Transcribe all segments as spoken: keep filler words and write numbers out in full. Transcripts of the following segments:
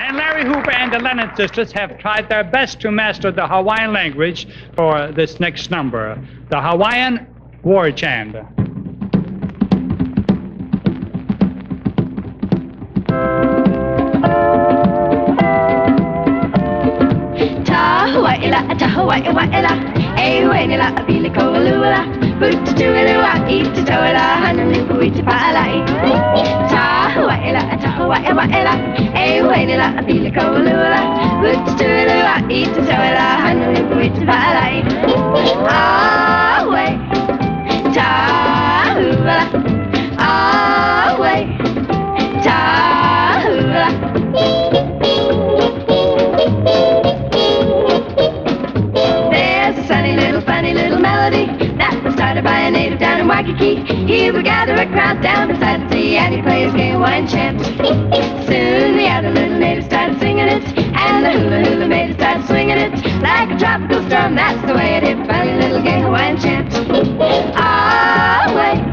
And Larry Hoover and the Lennon sisters have tried their best to master the Hawaiian language for this next number, the Hawaiian War Chant. Tahuaila, tahuaila, ewenila, abili koalula, bututuilua, ititoila, hanulipuiti paalai. Tahuaila, tahuaila, ewenila, abili koalula, bututuilua, ititoila, hanulipuiti paalai. Awe, tahula, awe, tahula. Funny little melody that was started by a native down in Waikiki. He would gather a crowd down beside the sea and he'd play his gay Hawaiian chant. Soon the other little natives started singing it, and the hula hula maidens started swinging it like a tropical storm. That's the way it hit. Funny little gay Hawaiian chant. Away,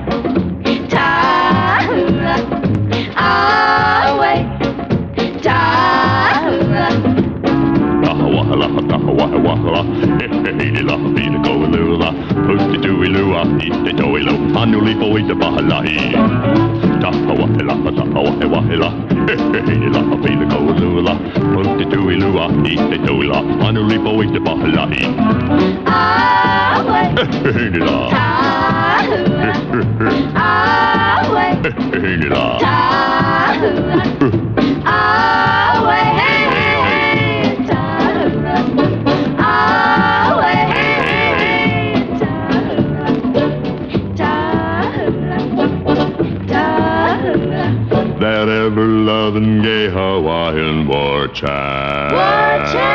tahula, away, tahula. Tahawahala, tahawahala, heheheila, pina koalula, puti tuilua, ite toilo, anulipo ite pahalahi. Tahawahala, tahawahewahela, heheheila, pina koalula, puti tuilua, ite toilo, anulipo ite pahalahi. Away, Heheheila, tahula, away, heheheila, tahula, away, hey, hey, tahula, away, hey, tahula, tahula. that ever-loving gay Hawaiian war chant. War chant.